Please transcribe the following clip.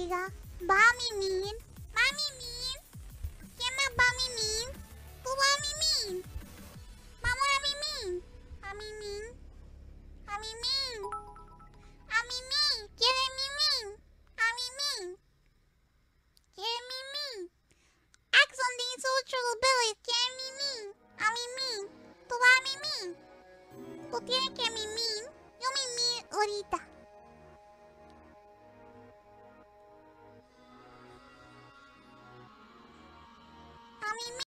diga, va a mimir. Va a mimir. ¿Quién más va a mimir? Tú vas a mimir. Vamos a mimir. A mimir. A mimir. A mimir. ¿Quieres mimir? A mimir. ¿Quieres mimir? Axon these social abilities. ¿Quieres mimir? A mimir. Tú vas a mimir. Tú tienes que mimir. Yo mimir ahorita.